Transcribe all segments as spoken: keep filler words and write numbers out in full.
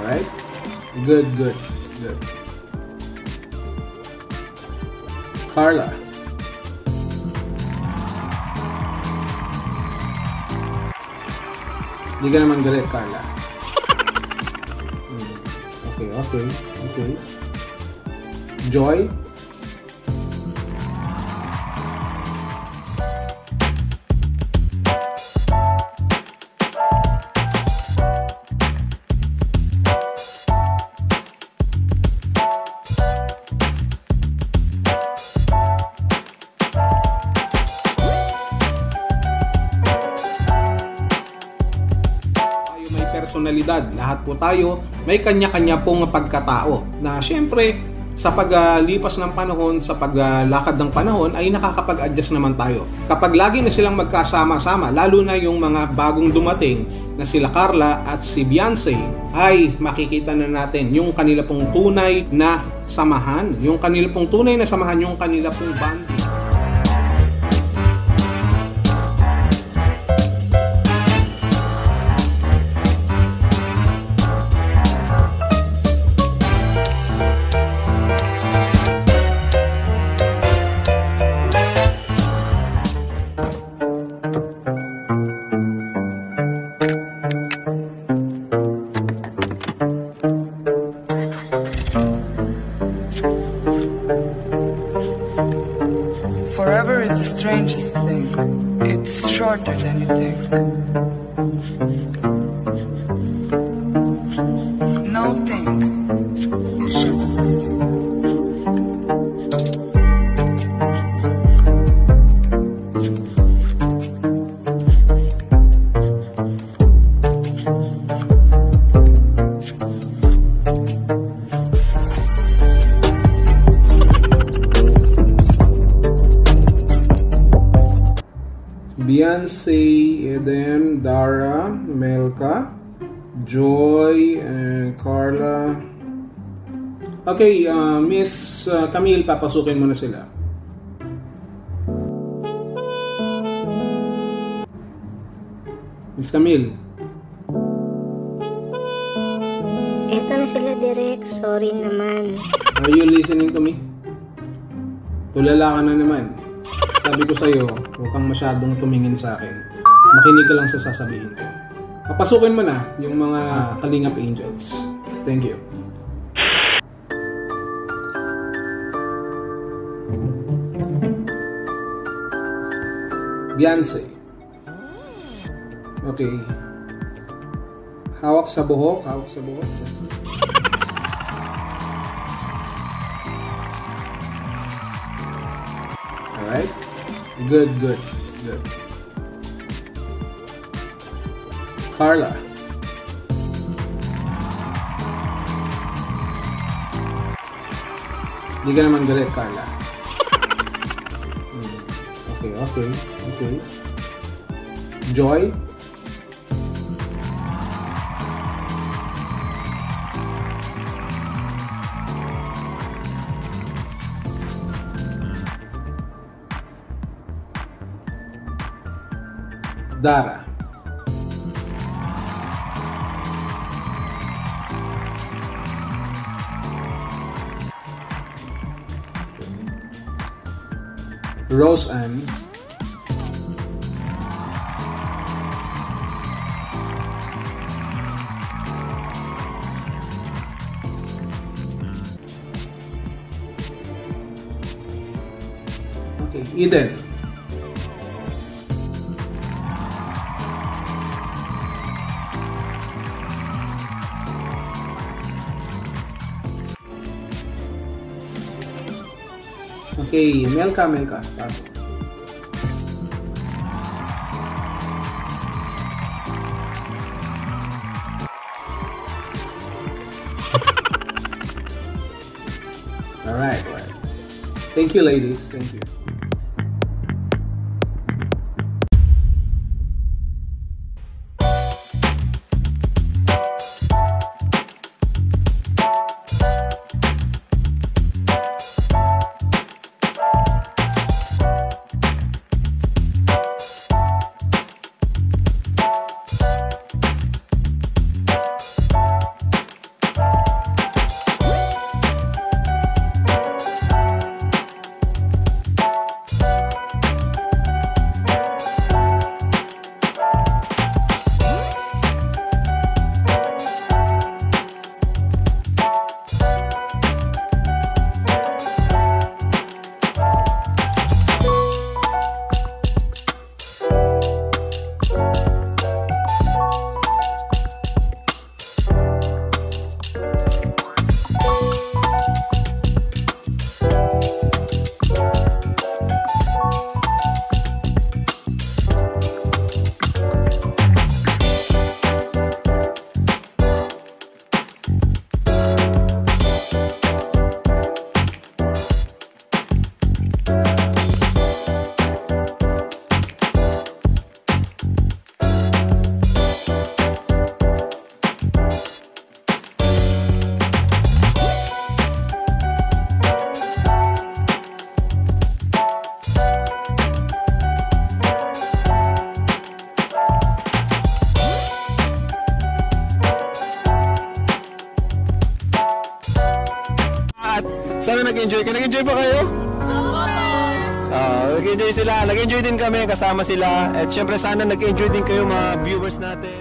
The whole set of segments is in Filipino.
Alright? Good, good, good. Carla. Hindi ka naman galit, Carla. Hmm. Okay, okay, okay. Joy. Personalidad. Lahat po tayo may kanya-kanya pong pagkatao na syempre sa paglipas ng panahon, sa paglakad ng panahon ay nakakapag-adjust naman tayo. Kapag lagi na silang magkasama-sama, lalo na yung mga bagong dumating na sila Carla at si Beyonce, ay makikita na natin yung kanila pong tunay na samahan, yung kanila pong tunay na samahan, yung kanila pong band. Forever is the strangest thing. It's shorter than you think. No think. Beyonce, Eden, Dara, Melka, Joy, and Carla. Okay, uh, Miss uh, Camille, papasukin mo na sila. Miss Camille. Eto na sila, Direk. Sorry naman. Are you listening to me? Tulala ka na naman. Sabi ko sa'yo, huwag kang masyadong tumingin sa akin. Makinig ka lang sa sasabihin ko. Papasukin mo na yung mga Kalingap Angels. Thank you. Beyonce. Okay. Hawak sa buhok. Hawak sa buhok. Alright. Good, good, good. Carla. Hindi ka naman galit, Carla. Hmm. Okay, okay, okay. Joy. Dara. Rose Ann. Okay, Eden. Okay, Melka, Melka. Pasok. Alright, alright. Thank you, ladies. Thank you. nag-enjoy ka? Nag-enjoy ba kayo? Uh, nag-enjoy sila. Nag-enjoy din kami, kasama sila. At syempre sana nag-enjoy din kayo mga viewers natin.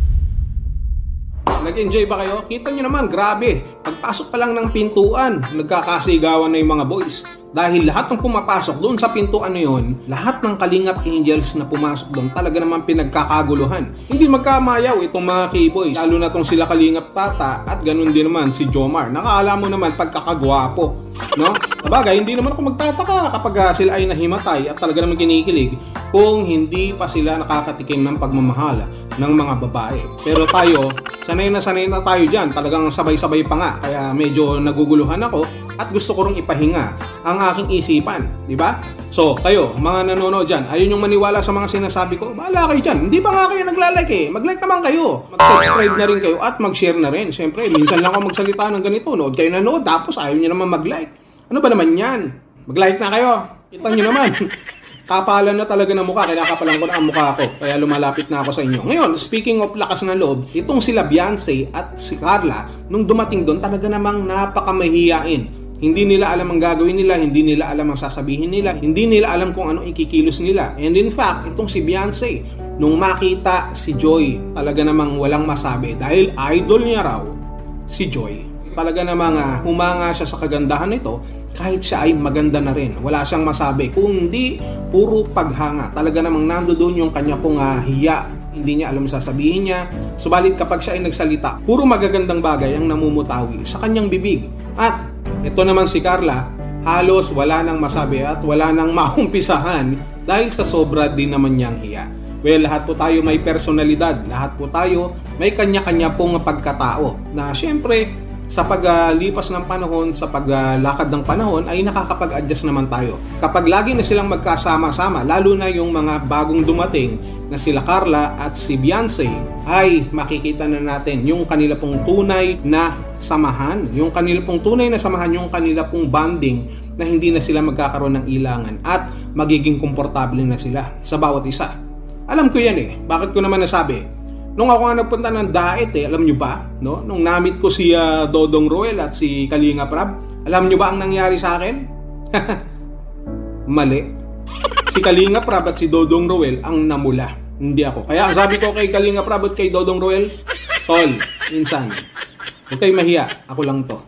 Nag-enjoy ba kayo? Kita nyo naman, grabe. Pagpasok pa lang ng pintuan, nagkakasigawan na yung mga boys. Dahil lahat ng pumapasok doon sa pintuan na yun, lahat ng Kalingap Angels na pumasok doon, talaga naman pinagkakaguluhan. Hindi magkamayaw itong mga K-boys, lalo na itong sila Kalingap Tata at ganun din naman si Jomar. Nakakala mo naman pagkakagwapo, no? Sabagay, hindi naman ako magtataka kapag uh, sila ay nahimatay at talaga naman kinikilig kung hindi pa sila nakakatikim ng pagmamahal ng mga babae. Pero tayo, sanay na sanay na tayo dyan. Talagang sabay-sabay pa nga. Kaya medyo naguguluhan ako at gusto ko rin ipahinga ang aking isipan. Diba? So, kayo, mga nanonood dyan, ayun yung maniwala sa mga sinasabi ko, bahala kayo dyan. Hindi pa nga kayo naglalike eh. Mag-like naman kayo. Mag-subscribe na rin kayo at mag-share na rin. Siyempre, minsan lang ako magsalita ng ganito. Nood kayo nanood, tapos ayaw nyo naman mag-like. Ano ba naman yan? Mag-like na kayo. Kita nyo naman. Kapalan na talaga ng mukha, kinakapalan ko na ang mukha ko, kaya lumalapit na ako sa inyo. Ngayon, speaking of lakas ng loob, itong sila Beyonce at si Carla, nung dumating doon, talaga namang napakamahiyain. Hindi nila alam ang gagawin nila, hindi nila alam ang sasabihin nila, hindi nila alam kung anong ikikilos nila. And in fact, itong si Beyonce, nung makita si Joy, talaga namang walang masabi dahil idol niya raw si Joy. Talaga namang uh, humanga siya sa kagandahan nito kahit siya ay maganda na rin. Wala siyang masabi kundi puro paghanga. Talaga namang nandoon yung kanya pong uh, hiya. Hindi niya alam sasabihin niya. Subalit kapag siya ay nagsalita, puro magagandang bagay ang namumutawi sa kanyang bibig. At ito naman si Carla, halos wala nang masabi at wala nang maumpisahan dahil sa sobra din naman niyang hiya. Well, lahat po tayo may personalidad. Lahat po tayo may kanya-kanya pong pagkatao na syempre sa paglipas uh, ng panahon, sa paglakad uh, ng panahon, ay nakakapag-adjust naman tayo. Kapag lagi na silang magkasama-sama, lalo na yung mga bagong dumating na sila Carla at si Beyonce, ay makikita na natin yung kanila pong tunay na samahan, yung kanila pong tunay na samahan, yung kanila pong bonding na hindi na sila magkakaroon ng ilangan at magiging komportable na sila sa bawat isa. Alam ko yan eh. Bakit ko naman nasabi? Nung ako nga nagpunta ng Daet eh, alam nyo ba, no? Nung namit ko si uh, Dodong Roel at si Kalingap Rab, alam nyo ba ang nangyari sa akin? Mali. Si Kalingap Rab at si Dodong Roel ang namula, hindi ako. Kaya sabi ko kay Kalingap Rab at kay Dodong Roel, tol, insan, huwag kayo mahiya, ako lang to.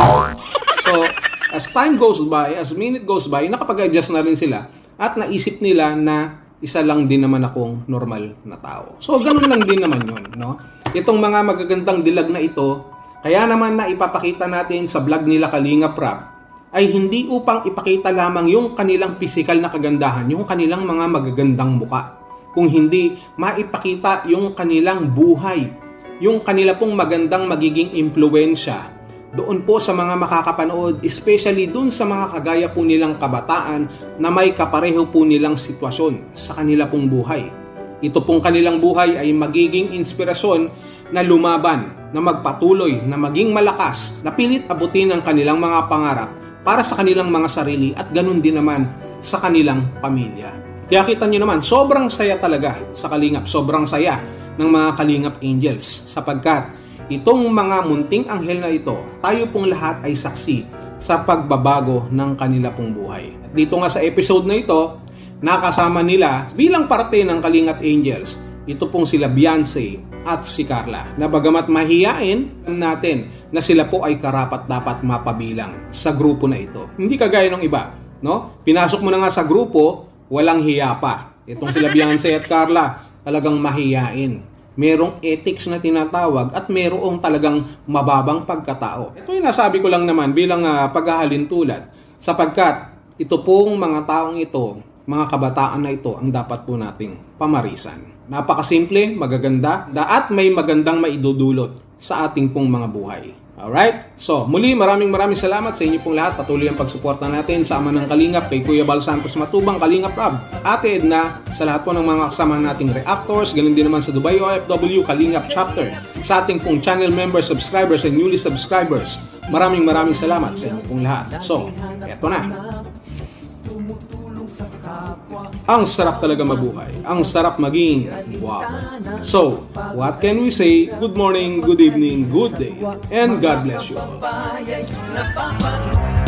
So, as time goes by, as minute goes by, nakapag-adjust na rin sila at naisip nila na isa lang din naman akong normal na tao. So, ganun lang din naman yun, no? Itong mga magagandang dilag na ito, kaya naman na ipapakita natin sa vlog nila Kalingap Rab, ay hindi upang ipakita lamang yung kanilang physical na kagandahan, yung kanilang mga magagandang muka. Kung hindi, maipakita yung kanilang buhay, yung kanila pong magandang magiging impluensya doon po sa mga makakapanood, especially doon sa mga kagaya po nilang kabataan na may kapareho po nilang sitwasyon sa kanila pong buhay. Ito pong kanilang buhay ay magiging inspirasyon na lumaban, na magpatuloy, na maging malakas, na pilit abutin ang kanilang mga pangarap para sa kanilang mga sarili at ganun din naman sa kanilang pamilya. Kaya kita nyo naman, sobrang saya talaga sa Kalingap, sobrang saya ng mga Kalingap Angels sapagkat itong mga munting anghel na ito, tayo pong lahat ay saksi sa pagbabago ng kanila pong buhay. At dito nga sa episode na ito, nakasama nila bilang parte ng Kalingap Angels, ito pong sila Beyonce at si Carla. Na bagamat mahiyain natin na sila po ay karapat-dapat mapabilang sa grupo na ito. Hindi kagaya ng iba, no? Pinasok mo na nga sa grupo, walang hiya pa. Itong sila Beyonce at Carla, talagang mahiyain. Merong ethics na tinatawag at merong talagang mababang pagkatao. Ito yung nasabi ko lang naman bilang uh, paghahalin tulad sapagkat ito pong mga taong ito, mga kabataan na ito ang dapat po nating pamarisan. Napakasimple, magaganda, at may magandang maidudulot sa ating pong mga buhay. Alright? So, muli maraming maraming salamat sa inyo pong lahat. Patuloy ang pagsuporta natin sa Ama ng Kalingap, kay Kuya Bal Santos Matubang, Kalingap Rab, Ate Edna, sa lahat po ng mga kasama nating reactors, ganun din naman sa Dubai O F W Kalingap Chapter, sa ating pong channel members, subscribers, and newly subscribers. Maraming maraming salamat sa inyo pong lahat. So, eto na. Ang sarap talaga mabuhay. Ang sarap maging wow. So, what can we say? Good morning, good evening, good day, and God bless you all.